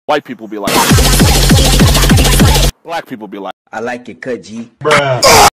White people be like, black people be like, I like it cut, G. Bruh.